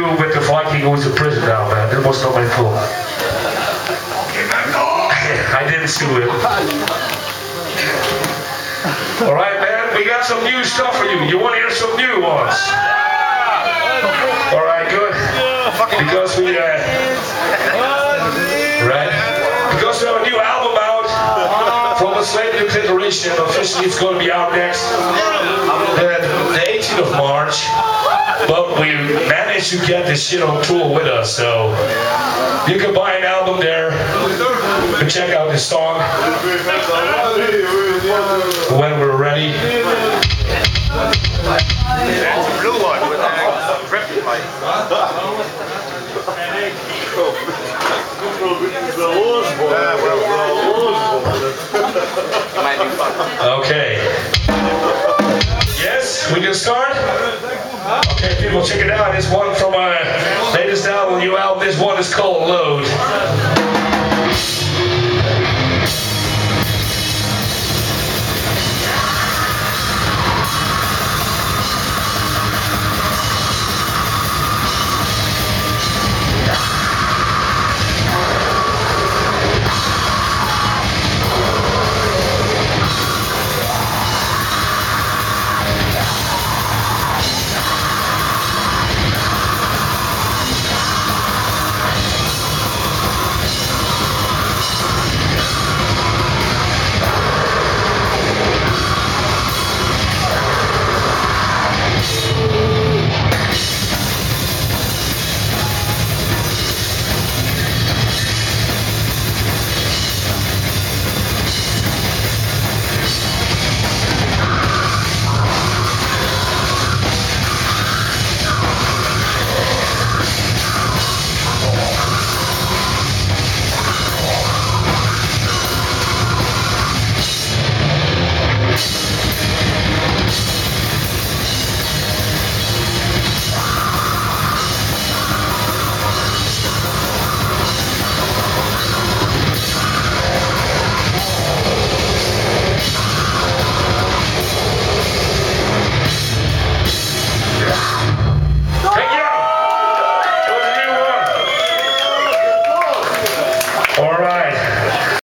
with the Viking goes to prison now, man. That was not my fault. I didn't sue him. All right, man. We got some new stuff for you. You want to hear some new ones? All right, good. Because we right? Because we have a new album out from a Slave New Declaration. Officially, it's going to be out next the 18th of March. But we managed to get this shit on tour with us, so you can buy an album there and check out this song when we're ready. That's a blue one with a rip pipe. Okay. Yes, we can start? Okay, people, check it out. This one from our latest album, new album. This one is called Load.